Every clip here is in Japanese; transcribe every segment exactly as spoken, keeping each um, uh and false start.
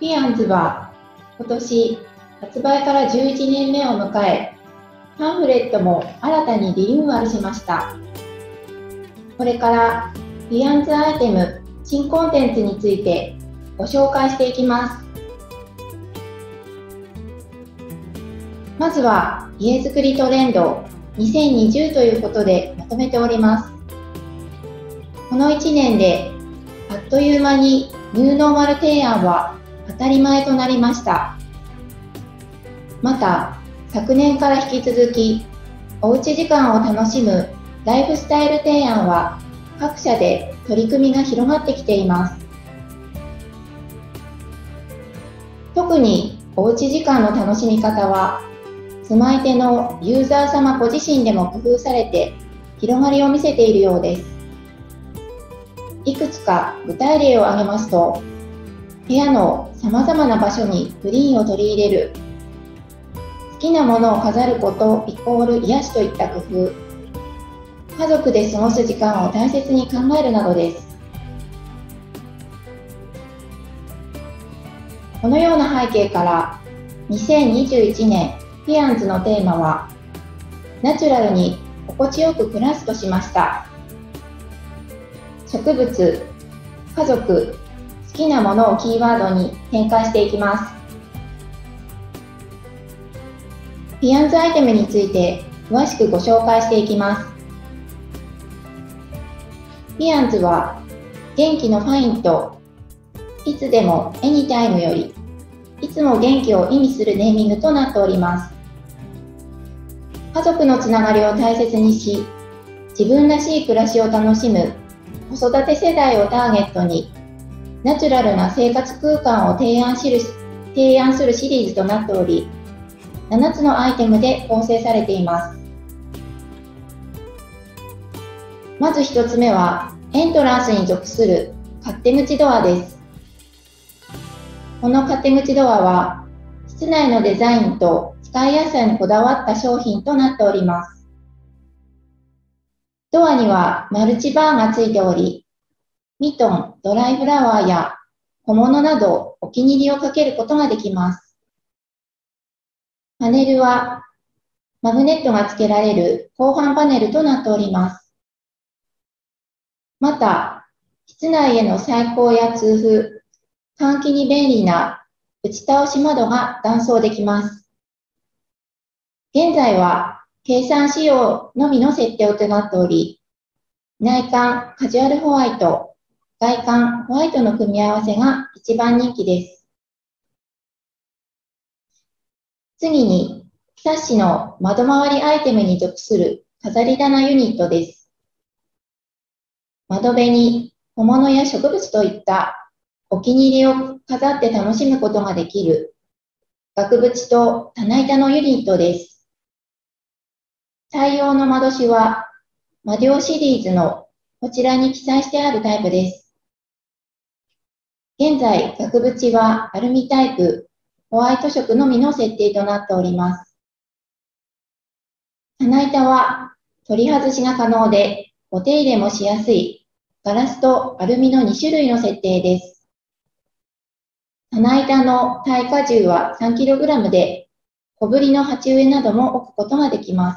ピアンズは今年発売からじゅういちねんめを迎え、パンフレットも新たにリニューアルしました。これからピアンズアイテム新コンテンツについてご紹介していきます。まずは家づくりトレンドにせんにじゅうということでまとめております。このいちねんであっという間にニューノーマル提案は当たり前となりました。また、昨年から引き続き、おうち時間を楽しむライフスタイル提案は各社で取り組みが広がってきています。特におうち時間の楽しみ方は、住まい手のユーザー様ご自身でも工夫されて広がりを見せているようです。いくつか具体例を挙げますと、部屋のさまざまな場所にグリーンを取り入れる、好きなものを飾ることイコール癒しといった工夫、家族で過ごす時間を大切に考えるなどです。このような背景からにせんにじゅういちねんピアンズのテーマはナチュラルに心地よく暮らすとしました。植物、家族、好きなものをキーワードに展開していきます。ピアンズアイテムについて詳しくご紹介していきます。ピアンズは元気のファインといつでもエニタイムよりいつも元気を意味するネーミングとなっております。家族のつながりを大切にし、自分らしい暮らしを楽しむ子育て世代をターゲットにナチュラルな生活空間を提案しる提案するシリーズとなっており、ななつのアイテムで構成されています。まずひとつめはエントランスに属する勝手口ドアです。この勝手口ドアは室内のデザインと使いやすさにこだわった商品となっております。ドアにはマルチバーがついており、ミトン、ドライフラワーや小物などお気に入りをかけることができます。パネルはマグネットが付けられる鋼板パネルとなっております。また、室内への採光や通風、換気に便利な打ち倒し窓が断層できます。現在は計算仕様のみの設定となっており、内観カジュアルホワイト、外観ホワイトの組み合わせが一番人気です。次に、サッシの窓周りアイテムに属する飾り棚ユニットです。窓辺に小物や植物といったお気に入りを飾って楽しむことができる額縁と棚板のユニットです。対応の窓紙はマデオシリーズのこちらに記載してあるタイプです。現在、額縁はアルミタイプ、ホワイト色のみの設定となっております。棚板は取り外しが可能で、お手入れもしやすいガラスとアルミのにしゅるいの設定です。棚板の耐荷重は さんキログラム で、小ぶりの鉢植えなども置くことができます。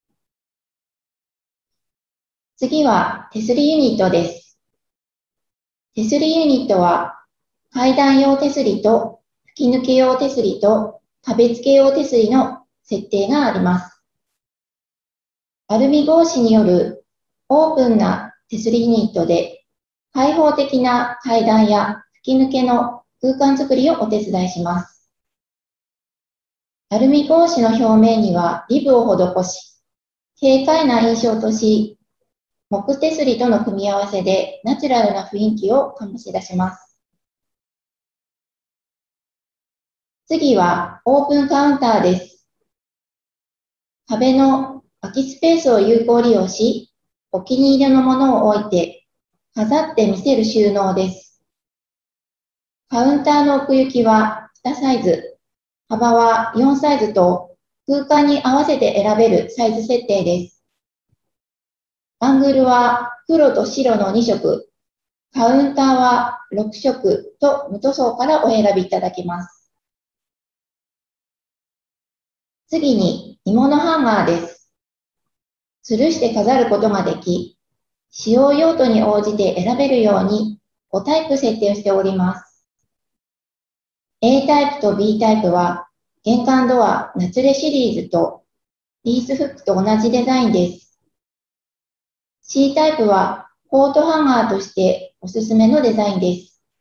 次は手すりユニットです。手すりユニットは階段用手すりと吹き抜け用手すりと壁付け用手すりの設定があります。アルミ格子によるオープンな手すりユニットで開放的な階段や吹き抜けの空間づくりをお手伝いします。アルミ格子の表面にはリブを施し、軽快な印象とし、木手すりとの組み合わせでナチュラルな雰囲気を醸し出します。次はオープンカウンターです。壁の空きスペースを有効利用し、お気に入りのものを置いて飾って見せる収納です。カウンターの奥行きはにサイズ、幅はよんサイズと空間に合わせて選べるサイズ設定です。アングルは黒と白のにしょく、 カウンターはろく色と無塗装からお選びいただけます。次に、鋳物ハンガーです。吊るして飾ることができ、使用用途に応じて選べるようにごタイプ設定しております。A タイプと B タイプは、玄関ドアナチュレシリーズとリースフックと同じデザインです。C タイプはコートハンガーとしておすすめのデザインです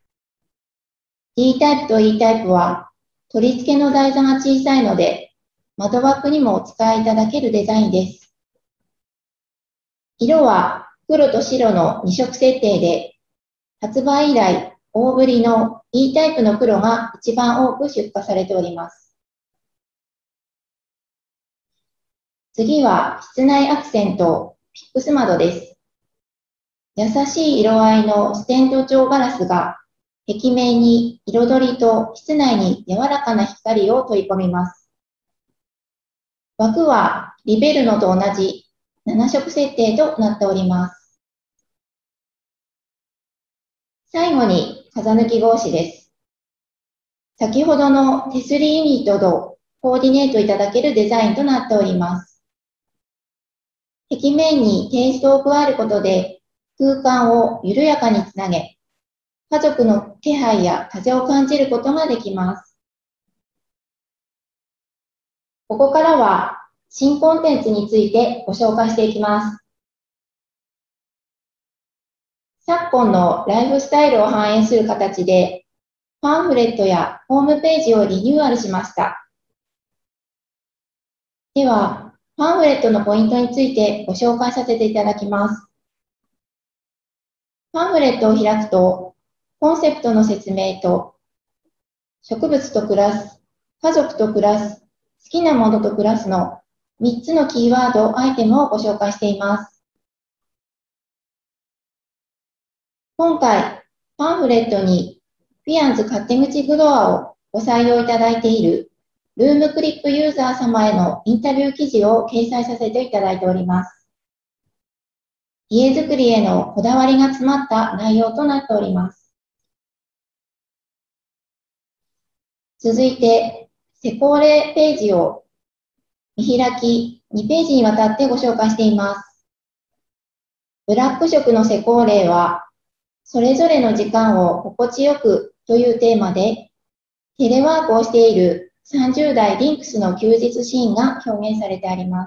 。D タイプと E タイプは取り付けの台座が小さいので窓枠にもお使いいただけるデザインです。色は黒と白のに色設定で、発売以来大ぶりの E タイプの黒が一番多く出荷されております。次は室内アクセントフィックス窓です。優しい色合いのステンド状ガラスが壁面に彩りと室内に柔らかな光を取り込みます。枠はリベルノと同じなな色設定となっております。最後に風抜き格子です。先ほどの手すりユニットとコーディネートいただけるデザインとなっております。壁面にテイストを加えることで空間を緩やかにつなげ、家族の気配や風を感じることができます。ここからは新コンテンツについてご紹介していきます。昨今のライフスタイルを反映する形で、パンフレットやホームページをリニューアルしました。では、パンフレットのポイントについてご紹介させていただきます。パンフレットを開くと、コンセプトの説明と、植物と暮らす、家族と暮らす、好きなものと暮らすのみっつのキーワード、アイテムをご紹介しています。今回、パンフレットにフィアンズ勝手口グドアをご採用いただいているルームクリップユーザー様へのインタビュー記事を掲載させていただいております。家づくりへのこだわりが詰まった内容となっております。続いて、施工例ページを見開きにページにわたってご紹介しています。ブラック色の施工例は、それぞれの時間を心地よくというテーマで、テレワークをしているさんじゅう代リンクスの休日シーンが表現されてあります。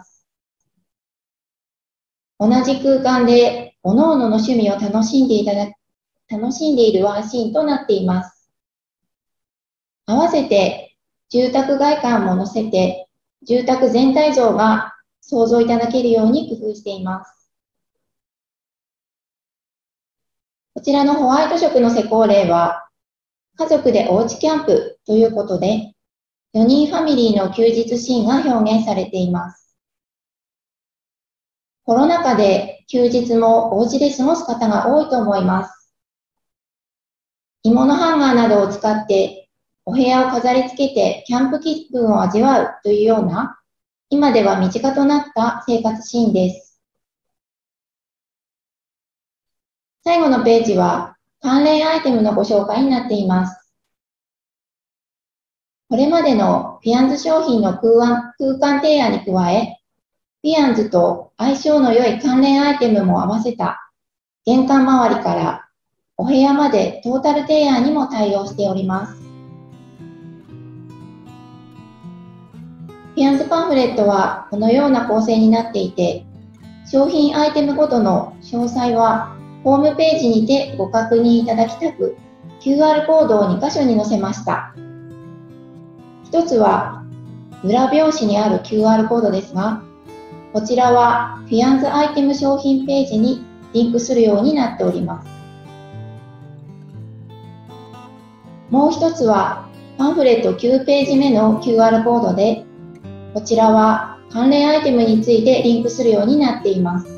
同じ空間で各々の趣味を楽しんでいただ楽しんでいるワンシーンとなっています。合わせて住宅外観も載せて住宅全体像が想像いただけるように工夫しています。こちらのホワイト色の施工例は家族でおうちキャンプということでよにんファミリーの休日シーンが表現されています。コロナ禍で休日もお家で過ごす方が多いと思います。鋳物ハンガーなどを使ってお部屋を飾り付けてキャンプ気分を味わうというような今では身近となった生活シーンです。最後のページは関連アイテムのご紹介になっています。これまでのフィアンズ商品の空間、空間提案に加え、フィアンズと相性の良い関連アイテムも合わせた玄関周りからお部屋までトータル提案にも対応しております。フィアンズパンフレットはこのような構成になっていて、商品アイテムごとの詳細はホームページにてご確認いただきたく、キューアール コードをに箇所に載せました。一つは裏表紙にある キューアール コードですが、こちらはフィアンズアイテム商品ページにリンクするようになっております。もう一つはパンフレットきゅうページ目の キューアール コードで、こちらは関連アイテムについてリンクするようになっています。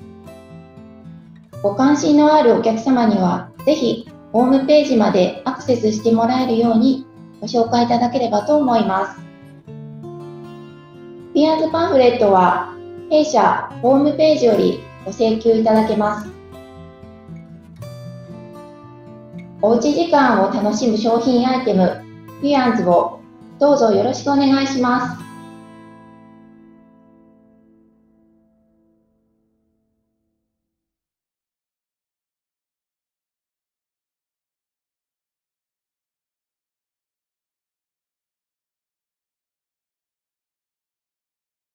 ご関心のあるお客様には、ぜひホームページまでアクセスしてもらえるようにご紹介いただければと思います。フィアンズパンフレットは弊社ホームページよりご請求いただけます。 おうち時間を楽しむ商品アイテム、フィアンズをどうぞよろしくお願いします。